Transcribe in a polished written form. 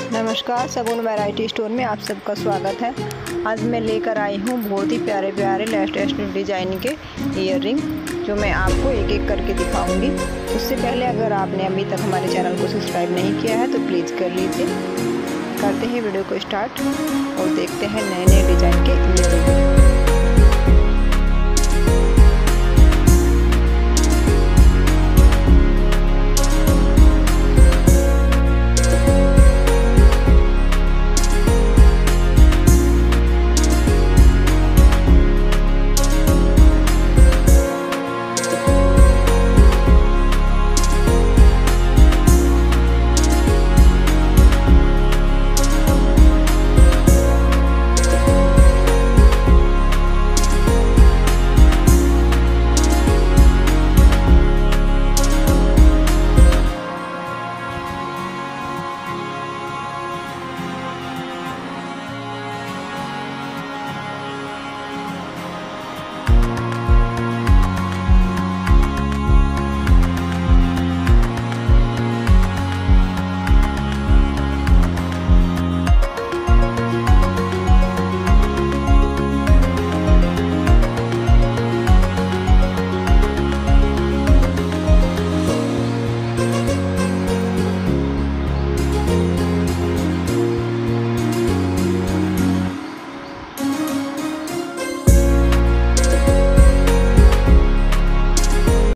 नमस्कार, सगुन variety store में आप सबका स्वागत है। आज मैं लेकर आई हूँ बहुत ही प्यारे प्यारे लेटेस्ट डिज़ाइन के ईयररिंग, जो मैं आपको एक एक करके दिखाऊंगी। उससे पहले अगर आपने अभी तक हमारे चैनल को सब्सक्राइब नहीं किया है तो प्लीज़ कर लीजिए। करते हैं वीडियो को स्टार्ट और देखते हैं नए नए डिज़ाइन के ईयररिंग।